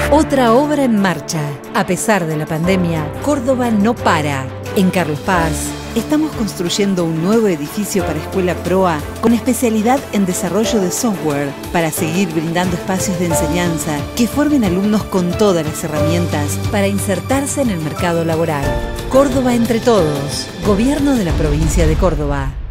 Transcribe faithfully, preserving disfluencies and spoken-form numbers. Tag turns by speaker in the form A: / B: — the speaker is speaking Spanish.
A: Otra obra en marcha. A pesar de la pandemia, Córdoba no para. En Carlos Paz, estamos construyendo un nuevo edificio para Escuela Proa con especialidad en desarrollo de software para seguir brindando espacios de enseñanza que formen alumnos con todas las herramientas para insertarse en el mercado laboral. Córdoba entre todos. Gobierno de la provincia de Córdoba.